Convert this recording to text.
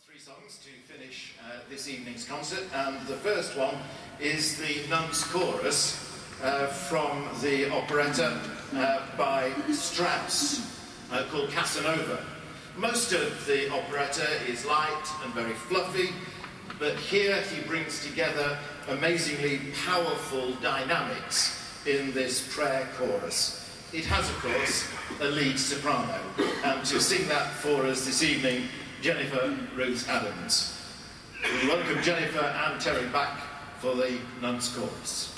Three songs to finish this evening's concert, and the first one is the Nuns chorus from the operetta by Strauss called Casanova. Most of the operetta is light and very fluffy, but here he brings together amazingly powerful dynamics in this prayer chorus. It has, of course, a lead soprano, and to sing that for us this evening, Jennifer Ruth Adams. We welcome Jennifer and Terry back for the Nuns chorus.